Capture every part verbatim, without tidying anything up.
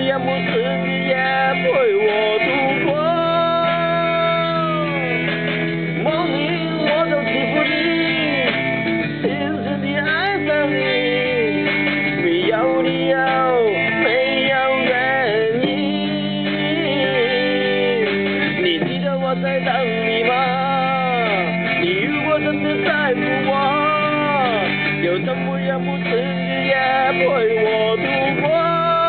也不是你也陪我度过。莫名我都欺负你，深深地爱上你，没有理由，没有原因。你记得我在等你吗？你如果真的在乎我，就怎么样不曾日夜陪我度过。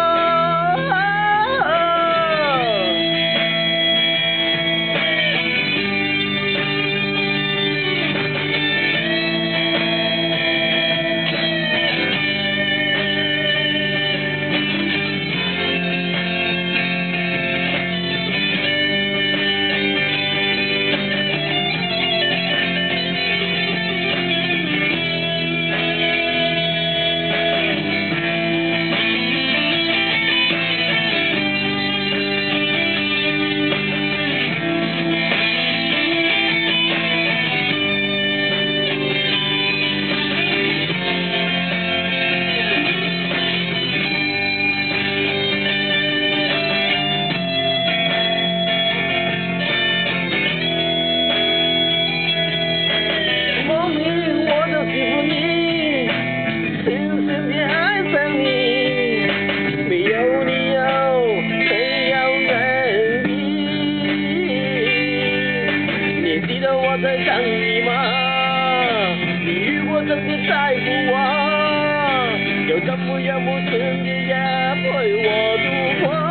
我在等你吗？你如果真的在乎我，又怎么样不曾日夜陪我度过？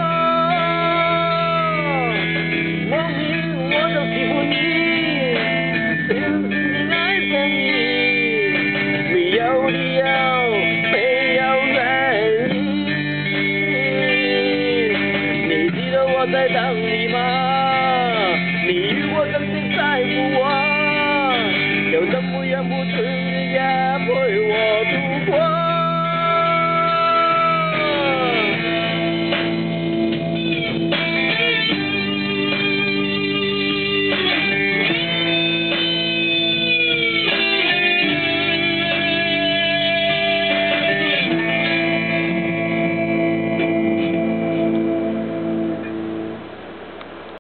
莫名我都欺负你，深深地爱上你，没有理由。